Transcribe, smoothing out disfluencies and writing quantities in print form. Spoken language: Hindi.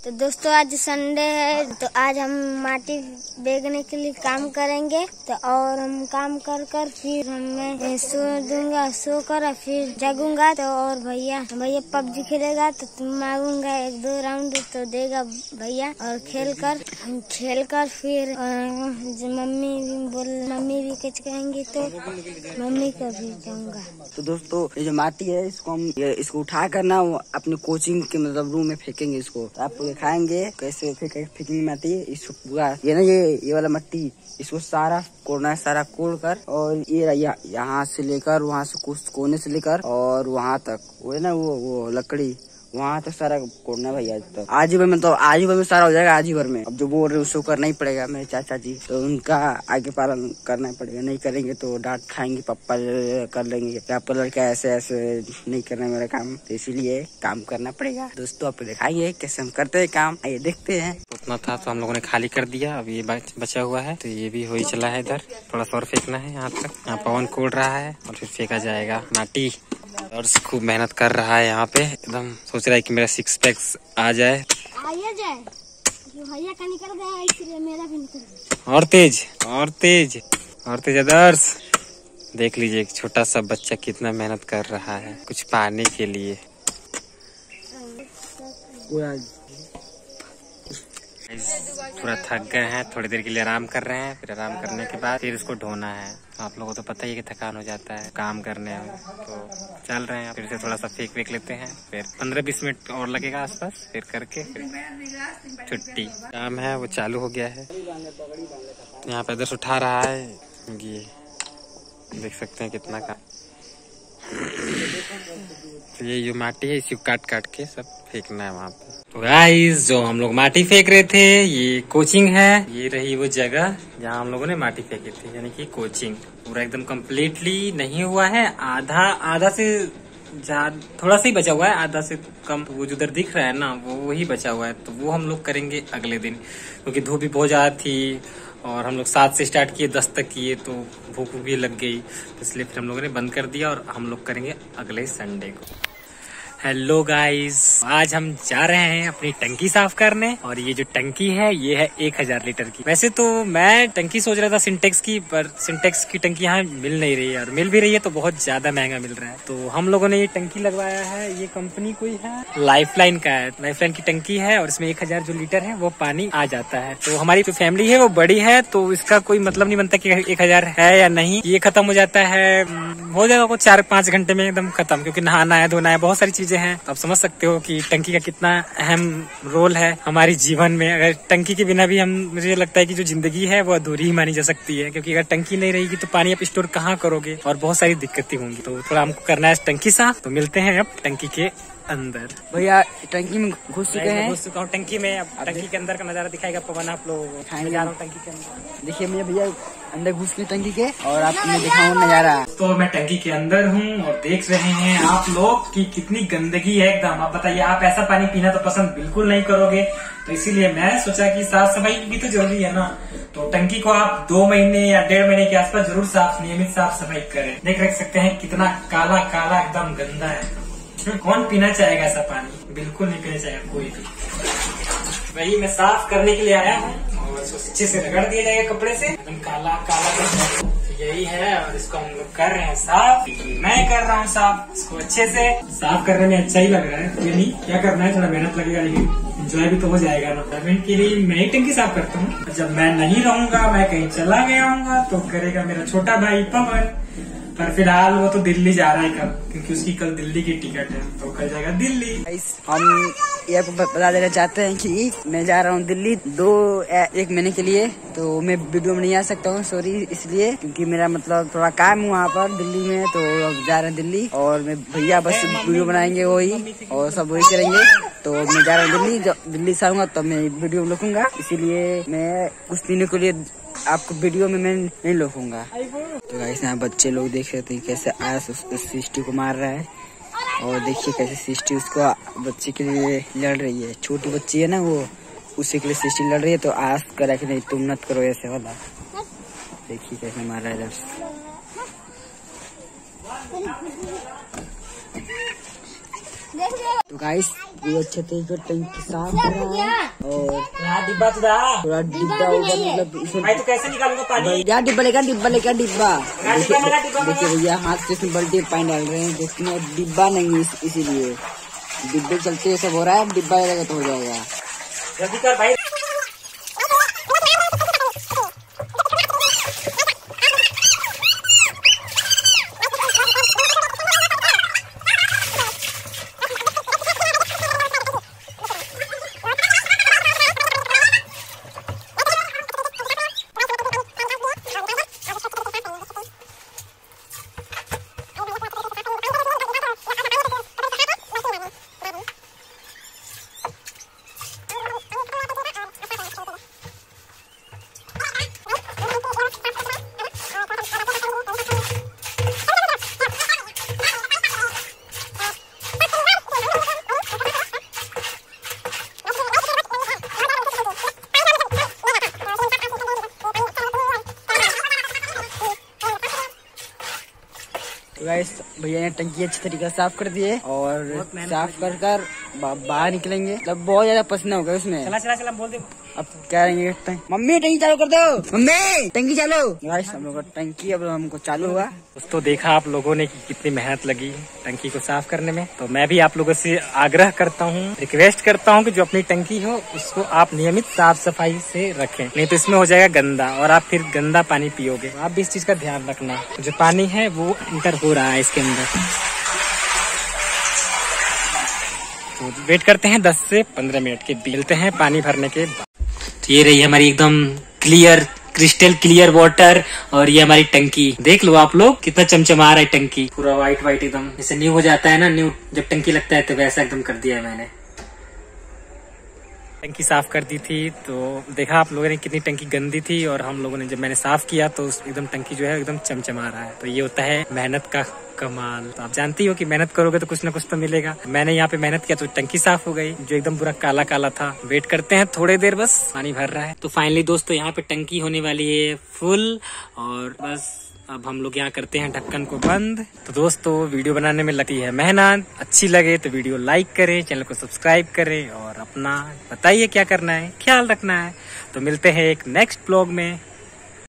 तो दोस्तों आज संडे है, तो आज हम माटी बेचने के लिए काम करेंगे। तो और हम काम कर फिर मैं सो दूंगा, सो कर फिर जगूंगा। तो और भैया पबजी खेलेगा तो मांगूंगा 1-2 राउंड तो देगा भैया। और खेल कर फिर मम्मी भी कुछ कहेंगी तो मम्मी को भी जाऊंगा। तो दोस्तों ये जो माटी है इसको उठा कर ना अपने कोचिंग के मतलब रूम में फेंकेंगे। इसको तो आप दिखाएंगे कैसे फेंकेंगे माटी। इसको पूरा ये ना ये वाला मट्टी इसको सारा कोड़ना है, सारा कोड़ कर और ये यहाँ से लेकर वहाँ से कुछ कोने से लेकर और वहाँ तक वो है ना वो लकड़ी वहाँ तक सारा कोड़ना भैया। तो आज ही भर में सारा हो जाएगा। आज ही भर में अब जो बोल रहे उसको करना ही पड़ेगा मेरे चाचा जी। तो उनका आगे पालन करना पड़ेगा, नहीं करेंगे तो डांट खाएंगे, पापा कर लेंगे कि आपका लड़का ऐसे नहीं करना मेरा काम। तो इसीलिए काम करना पड़ेगा। दोस्तों आपको दिखाएंगे कैसे हम करते हैं काम, आइए देखते हैं। उतना था तो हम लोगों ने खाली कर दिया, अब ये बचा हुआ है तो ये भी हो ही चला है। इधर थोड़ा सा और फेंकना है, यहाँ तक यहाँ पवन कोड़ रहा है और फिर फेंका जाएगा माटी। और खूब मेहनत कर रहा है यहाँ पे, एकदम सोच रहा है कि मेरा 6 पैक्स आ जाए। भैया का निकल गया इसलिए मेरा भी निकल गया। और तेज आदर्श देख लीजिए, एक छोटा सा बच्चा कितना मेहनत कर रहा है कुछ पाने के लिए। पूरा थक गए हैं, थोड़ी देर के लिए आराम कर रहे हैं। फिर आराम करने के बाद फिर इसको ढोना है। तो आप लोगों को तो पता ही है कि थकान हो जाता है काम करने में। तो चल रहे हैं, फिर से थोड़ा सा फेंक लेते हैं। फिर 15-20 मिनट और लगेगा आसपास, फिर करके फिर छुट्टी। काम है वो चालू हो गया है। यहाँ पे इधर उठा रहा है, ये देख सकते हैं कितना काम। तो ये जो माटी है इसको काट के सब फेंकना है वहाँ पे। तो गाइस जो हम लोग माटी फेंक रहे थे ये कोचिंग है। ये रही वो जगह जहाँ हम लोगों ने माटी फेंकी थी, यानी कि कोचिंग। पूरा एकदम कम्प्लीटली नहीं हुआ है, आधा से थोड़ा सा ही बचा हुआ है, आधा से कम। वो जो उधर दिख रहा है ना वो ही बचा हुआ है। तो वो हम लोग करेंगे अगले दिन, क्योंकि धूप भी बहुत ज्यादा थी और हम लोग 7 से स्टार्ट किए 10 तक किए तो भूख भी लग गई। तो इसलिए फिर हम लोगों ने बंद कर दिया और हम लोग करेंगे अगले संडे को। हेलो गाइस, आज हम जा रहे हैं अपनी टंकी साफ करने। और ये जो टंकी है ये है 1000 लीटर की। वैसे तो मैं टंकी सोच रहा था सिंटेक्स की, पर सिंटेक्स की टंकी यहाँ मिल नहीं रही है, और मिल भी रही है तो बहुत ज्यादा महंगा मिल रहा है। तो हम लोगों ने ये टंकी लगवाया है, ये कंपनी कोई है लाइफलाइन का है। लाइफलाइन की टंकी है और इसमें 1000 जो लीटर है वो पानी आ जाता है। तो हमारी जो फैमिली है वो बड़ी है तो इसका कोई मतलब नहीं बनता कि 1000 है या नहीं। ये खत्म हो जाता है, हो जाएगा कुछ 4-5 घंटे में एकदम खत्म, क्योंकि नहाना है, धोना है, बहुत सारी चीजें हैं। तो आप समझ सकते हो कि टंकी का कितना अहम रोल है हमारी जीवन में। अगर टंकी के बिना भी मुझे लगता है कि जो जिंदगी है वो अधूरी ही मानी जा सकती है, क्योंकि अगर टंकी नहीं रहेगी तो पानी आप स्टोर कहाँ करोगे और बहुत सारी दिक्कतें होंगी। तो थोड़ा हमको करना है टंकी साफ। तो मिलते हैं अब टंकी के अंदर। भैया टंकी में घुस चुके हैं। घुस चुका हूँ टंकी में। अब टंकी के अंदर का नजारा दिखाएगा पवन आप लोगों को। जा रहा हूँ टंकी के अंदर, देखिए मैं भैया अंदर घुस के टंकी के और आपको दिखाऊं नजारा। तो मैं टंकी के अंदर हूँ और देख रहे हैं आप लोग कि कितनी गंदगी है एकदम। आप बताइए, आप ऐसा पानी पीना तो पसंद बिल्कुल नहीं करोगे। तो इसीलिए मैं सोचा कि साफ सफाई भी तो जरूरी है ना। तो टंकी को आप 2 महीने या 1.5 महीने के आसपास जरूर नियमित साफ सफाई करें। देख सकते हैं कितना काला काला एकदम गंदा है। कौन पीना चाहेगा ऐसा पानी? बिल्कुल नहीं पीना चाहेगा कोई भी। वही मैं साफ करने के लिए आया हूँ और इसको अच्छे से रगड़ दिया जाएगा कपड़े से, एकदम काला काला। यही है और इसको हम लोग कर रहे हैं साफ। मैं कर रहा हूँ साफ इसको अच्छे से। साफ करने में अच्छा ही लग रहा है, कोई नहीं, क्या करना है, थोड़ा मेहनत लगेगा लेकिन एंजॉय भी तो हो जाएगा ना। पेमेंट के लिए मैं ही टंकी साफ करता हूँ। जब मैं नहीं रहूंगा, मैं कहीं चला गया हूँ तो करेगा मेरा छोटा भाई पवन। पर फिलहाल वो तो दिल्ली जा रहा है कल, क्योंकि उसकी कल दिल्ली की टिकट है, तो कल जाएगा दिल्ली। हम ये बता देना चाहते हैं कि मैं जा रहा हूँ दिल्ली 1 महीने के लिए। तो मैं वीडियो में नहीं आ सकता हूँ, सॉरी, इसलिए क्योंकि मेरा मतलब थोड़ा काम है वहाँ पर दिल्ली में। तो अब जा रहे हैं दिल्ली और मैं भैया बस वीडियो बनाएंगे वही और सब वही करेंगे। तो मैं जा रहा हूँ दिल्ली, जब दिल्ली से आऊंगा तब मैं वीडियो में लिखूंगा। इसीलिए मैं कुछ दिनों के लिए आपको वीडियो में मैं नहीं लिखूंगा। तो गाइस यहाँ बच्चे लोग देख रहे थे कैसे आयस उस सिस्टी को मार रहा है, और देखिए कैसे सिस्टी उसको बच्चे के लिए लड़ रही है। छोटी बच्ची है ना वो, उसी के लिए सिस्टी लड़ रही है। तो आस करा कि नहीं तुम मत करो ऐसे वाला। देखिए कैसे मार रहा है इधर। तो गाइस ये अच्छे तरीके टंकी साफ कर रहा है और यहाँ डिब्बा तो रहा थोड़ा डिब्बा होगा मतलब इसमें भाई, तो कैसे निकालूंगा पानी? क्या डिब्बा लेगा डिब्बा देखिए भैया हाथ से इसमें बाल्टी पानी डाल रहे हैं जिसमें डिब्बा नहीं है इसीलिए डिब्बे चलते सब हो रहा है। डिब्बा लगेगा तो हो जाएगा। जल्दी कर भाई। गाइस भैया ने टंकी अच्छी तरीके से साफ कर दिए और साफ कर कर बाहर निकलेंगे। मतलब बहुत ज्यादा पसीना होगा उसमें। चला बोल दे। अब क्या करेंगे, मम्मी टंकी चालू कर दो, मम्मी टंकी चालू। गाइस हम लोग का टंकी अब हमको चालू हुआ। दोस्तों देखा आप लोगों ने कि कितनी मेहनत लगी टंकी को साफ करने में। तो मैं भी आप लोगों से आग्रह करता हूँ, रिक्वेस्ट करता हूँ कि जो अपनी टंकी हो उसको आप नियमित साफ सफाई से रखें, नहीं तो इसमें हो जाएगा गंदा और आप फिर गंदा पानी पियोगे। आप भी इस चीज का ध्यान रखना। जो पानी है वो इंटर हो रहा है इसके अंदर। तो वेट करते हैं 10 से 15 मिनट के, मिलते हैं पानी भरने के बाद। तो ये रही हमारी एकदम क्लियर, क्रिस्टल क्लियर वाटर और ये हमारी टंकी। देख लो आप लोग कितना चमचमा रहा है टंकी, पूरा व्हाइट व्हाइट एकदम। जैसे न्यू हो जाता है ना, न्यू जब टंकी लगता है तो वैसा एकदम कर दिया है मैंने। टंकी साफ कर दी थी तो देखा आप लोगों ने कितनी टंकी गंदी थी और हम लोगों ने जब मैंने साफ किया तो एकदम टंकी जो है एकदम चमचमा रहा है। तो ये होता है मेहनत का कमाल। तो आप जानती हो कि मेहनत करोगे तो कुछ ना कुछ तो मिलेगा। मैंने यहाँ पे मेहनत किया तो टंकी साफ हो गई, जो एकदम पूरा काला काला था। वेट करते हैं थोड़ी देर, बस पानी भर रहा है। तो फाइनली दोस्तों यहाँ पे टंकी होने वाली है फुल और बस अब हम लोग यहाँ करते हैं ढक्कन को बंद। तो दोस्तों वीडियो बनाने में लगती है मेहनत, अच्छी लगे तो वीडियो लाइक करें, चैनल को सब्सक्राइब करें और अपना बताइए क्या करना है, ख्याल रखना है। तो मिलते हैं एक नेक्स्ट ब्लॉग में।